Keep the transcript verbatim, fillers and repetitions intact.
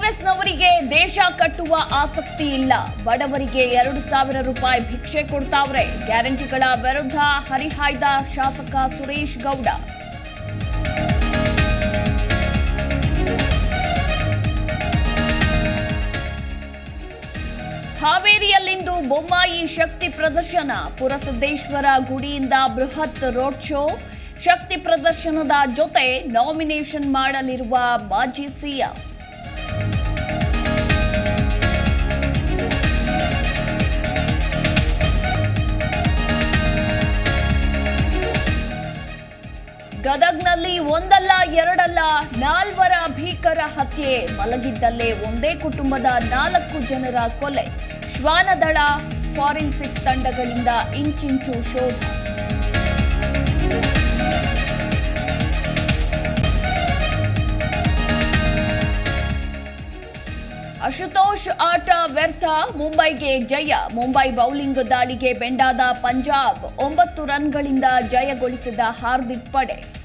ಕಾಂಗ್ರೆಸ್ನವರಿಗೆ ದೇಶ ಕಟ್ಟುವ ಆಸಕ್ತಿ ಇಲ್ಲ. ಬಡವರಿಗೆ ಎರಡು ಸಾವಿರ ರೂಪಾಯಿ ಭಿಕ್ಷೆ ಕೊಡ್ತಾವ್ರೆ. ಗ್ಯಾರಂಟಿಗಳ ವಿರುದ್ಧ ಹರಿಹಾಯ್ದ ಶಾಸಕ ಸುರೇಶ್ ಗೌಡ. ಹಾವೇರಿಯಲ್ಲಿಂದು ಬೊಮ್ಮಾಯಿ ಶಕ್ತಿ ಪ್ರದರ್ಶನ. ಪುರಸದ್ದೇಶ್ವರ ಗುಡಿಯಿಂದ ಬೃಹತ್ ರೋಡ್ ಶೋ. ಶಕ್ತಿ ಪ್ರದರ್ಶನದ ಜೊತೆ ನಾಮಿನೇಷನ್ ಮಾಡಲಿರುವ ಮಾಜಿ ಸಿಎಂ. ಗದಗ್ನಲ್ಲಿ ಒಂದಲ್ಲ ಎರಡಲ್ಲ ನಾಲ್ವರ ಭೀಕರ ಹತ್ಯೆ. ಮಲಗಿದ್ದಲ್ಲೇ ಒಂದೇ ಕುಟುಂಬದ ನಾಲ್ಕು ಜನರ ಕೊಲೆ. ಶ್ವಾನದಳ ಫಾರೆನ್ಸಿಕ್ ತಂಡಗಳಿಂದ ಇಂಚಿಂಚು ಶೋಧ. ಅಶುತೋಷ್ ಆಟ ವ್ಯರ್ಥ, ಮುಂಬೈಗೆ ಜಯ. ಮುಂಬೈ ಬೌಲಿಂಗ್ ದಾಳಿಗೆ ಬೆಂಡಾದ ಪಂಜಾಬ್. ಒಂಬತ್ತು ರನ್ಗಳಿಂದ ಜಯಗೊಳಿಸಿದ ಹಾರ್ದಿಕ್ ಪಡೆ.